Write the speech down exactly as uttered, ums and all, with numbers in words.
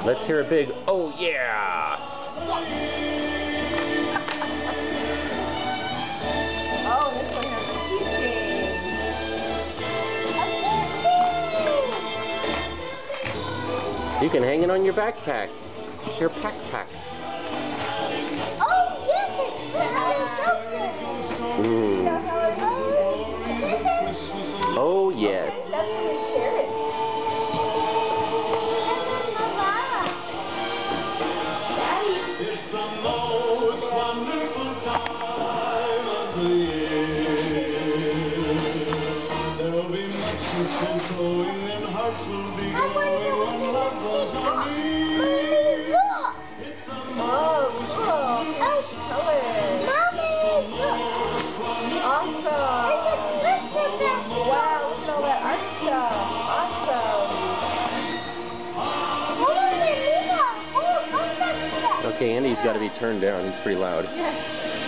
Let's hear a big, oh yeah! Oh, this one has a keychain. A keychain! You can hang it on your backpack. Your backpack. Oh, yes, it's for Mm. Oh, yes. That's from the sheriff. Daddy. It's the most wonderful time of the year. There'll be much kisses flowing and hearts will be glowing when love goes on near. It's the Oh, cool. Nice colors. Awesome. Wow, look at all that art stuff. Awesome. Okay, Andy's got to be turned down. He's pretty loud. Yes.